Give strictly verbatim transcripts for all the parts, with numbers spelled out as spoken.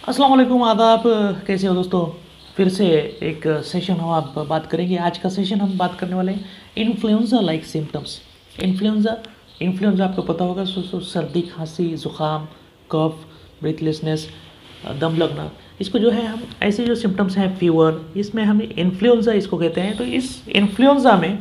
अस्सलाम वालेकुम, आदाब। कैसे हो दोस्तों? फिर से एक सेशन हम आप बात करेंगे। आज का सेशन हम बात करने वाले हैं influenza like symptoms. Influenza influenza आपको पता होगा, सो, सो सर्दी, खांसी, ज़ुकाम, कफ, ब्रीथलेसनेस, दम लगना, इसको जो है हम ऐसे जो सिम्टम्स हैं, फीवर, इसमें हम इन्फ्लुएंजा इसको कहते हैं। तो इस इन्फ्लुएंजा में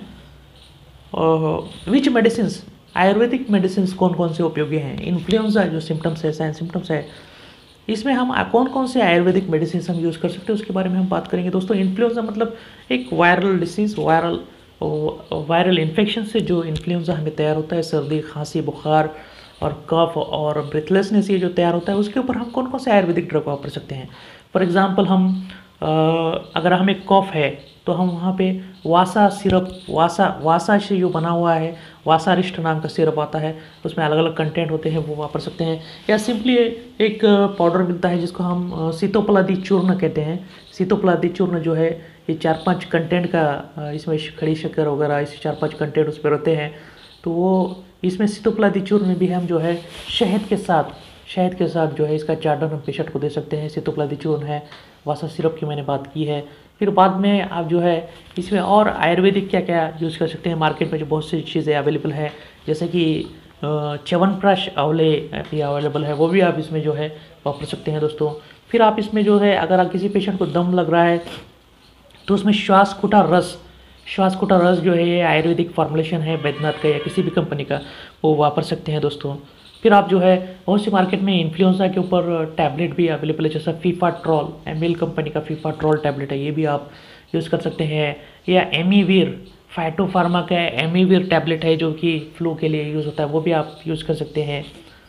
विच मेडिसिन, आयुर्वेदिक मेडिसिन कौन कौन से उपयोगी हैं? इन्फ्लुएंजा जो सिम्टम्स है, साइन सिम्टम्स है, इसमें हम कौन कौन से आयुर्वेदिक मेडिसिन हम यूज़ कर सकते हैं उसके बारे में हम बात करेंगे दोस्तों। इन्फ्लुएंजा मतलब एक viral disease, viral viral infection से जो इन्फ्लुएंजा हमें तैयार होता है, सर्दी, खांसी, बुखार और कफ और ब्रेथलेसनेस, ये जो तैयार होता है, उसके ऊपर हम कौन कौन से आयुर्वेदिक ड्रग वापर सकते हैं। फॉर एग्जांपल हम आ, अगर हमें कफ है तो हम वहाँ पे वासा सिरप, वासा वासा से जो बना हुआ है, वासारिष्ट नाम का सिरप आता है, उसमें अलग अलग कंटेंट होते हैं, वो वापर सकते हैं। या सिंपली एक पाउडर मिलता है जिसको हम सीतोपलादी चूर्ण कहते हैं। सीतोपलादी चूर्ण जो है, ये चार पांच कंटेंट का, इसमें खड़ी शक्कर वगैरह ऐसे चार पांच कंटेंट उस पर रहते हैं। तो वो इसमें सीतोपलादी चूर्ण में भी हम जो है शहद के साथ शहद के साथ जो है इसका चार्डन हम पेशेंट को दे सकते हैं। सीतोपलादी चूर्ण है, वासा सिरप की मैंने बात की है। फिर बाद में आप जो है इसमें और आयुर्वेदिक क्या क्या यूज़ कर सकते हैं। मार्केट में जो बहुत सी चीज़ें अवेलेबल है, जैसे कि च्यवनप्राश आंवले भी अवेलेबल है, वो भी आप इसमें जो है वापर सकते हैं दोस्तों। फिर आप इसमें जो है, अगर आप किसी पेशेंट को दम लग रहा है तो उसमें श्वासकुटा रस श्वासकुटा रस जो है, ये आयुर्वेदिक फॉर्मुलेशन है बैद्यनाथ का या किसी भी कंपनी का, वो वापर सकते हैं दोस्तों। फिर आप जो है बहुत सी मार्केट में इन्फ्लुएंजा के ऊपर टैबलेट भी अवेलेबल है, जैसा फीफाट्रॉल, एमिल कंपनी का फीफाट्रॉल टैबलेट है, ये भी आप यूज़ कर सकते हैं। या एमीवीर, फाइटोफार्मा का एमीवीर टैबलेट है जो कि फ्लू के लिए यूज़ होता है, वो भी आप यूज़ कर सकते हैं।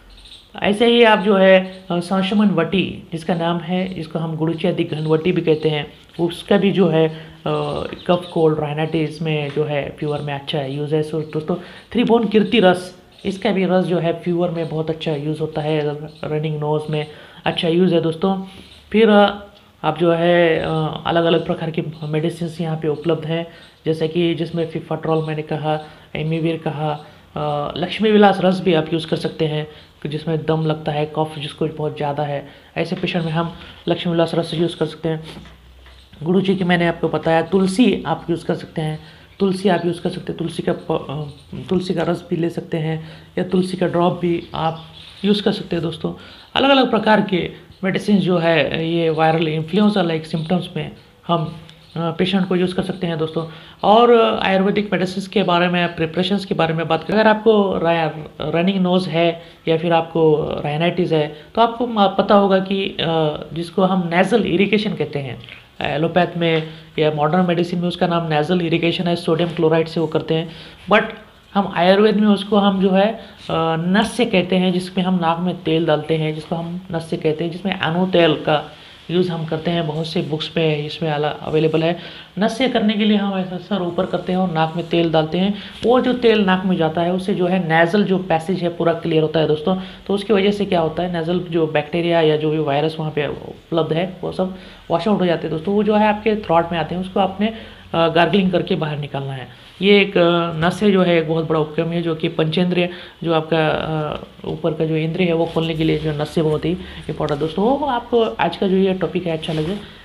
ऐसे ही आप जो है संशमन वटी, जिसका नाम है, जिसको हम गुड़ुचियादि घनवटी भी कहते हैं, उसका भी जो है कफ, कोल्ड, राइनाइटिस में जो है फीवर में अच्छा यूज़ है। सो दोस्तों, त्रिभुवन कीर्ति रस, इसका भी रस जो है फीवर में बहुत अच्छा यूज़ होता है, रनिंग नोज में अच्छा यूज़ है दोस्तों। फिर आप जो है अलग अलग प्रकार की मेडिसिन यहाँ पे उपलब्ध हैं, जैसे कि जिसमें फीफाट्रॉल मैंने कहा, एमीवीर कहा, लक्ष्मी विलास रस भी आप यूज़ कर सकते हैं, जिसमें दम लगता है, कफ जिसको बहुत ज़्यादा है, ऐसे पेशेंट में हम लक्ष्मी विलास रस यूज़ कर सकते हैं। गुरु जी की मैंने आपको बताया, तुलसी आप यूज़ कर सकते हैं, तुलसी आप यूज़ कर सकते हैं, तुलसी का तुलसी का रस भी ले सकते हैं, या तुलसी का ड्रॉप भी आप यूज़ कर सकते हैं दोस्तों। अलग अलग प्रकार के मेडिसिन जो है, ये वायरल इन्फ्लुएंजा लाइक सिम्टम्स में हम पेशेंट को यूज़ कर सकते हैं दोस्तों। और आयुर्वेदिक मेडिसिन के बारे में, प्रिपरेशंस के बारे में बात करें, अगर आपको रनिंग नोज़ है या फिर आपको राइनाइटिस है, तो आपको पता होगा कि जिसको हम नेज़ल इरिगेशन कहते हैं, एलोपैथ में या मॉडर्न मेडिसिन में उसका नाम नेज़ल इरिगेशन है, सोडियम क्लोराइड से वो करते हैं। बट हम आयुर्वेद में उसको हम जो है नस्य कहते हैं, जिसमें हम नाक में तेल डालते हैं, जिसको हम नस्य कहते हैं, जिसमें अनु तेल का यूज़ हम करते हैं। बहुत से बुक्स पे इसमें अवेलेबल है। नस्य करने के लिए हम ऐसा सर ऊपर करते हैं और नाक में तेल डालते हैं। वो जो तेल नाक में जाता है, उससे जो है नेज़ल जो पैसेज है पूरा क्लियर होता है दोस्तों। तो उसकी वजह से क्या होता है, नेज़ल जो बैक्टीरिया या जो भी वायरस वहाँ पे उपलब्ध है, वो सब वॉश आउट हो जाते हैं दोस्तों। वो जो है आपके थ्रॉट में आते हैं, उसको आपने गार्गलिंग करके बाहर निकालना है। ये एक नस्य जो है एक बहुत बड़ा उपक्रम है, जो कि पंचेंद्रिय, जो आपका ऊपर का जो इंद्रिय है वो खोलने के लिए जो नस्य बहुत ही इंपॉर्टेंट दोस्तों। वो आपको आज का जो ये टॉपिक है अच्छा लगे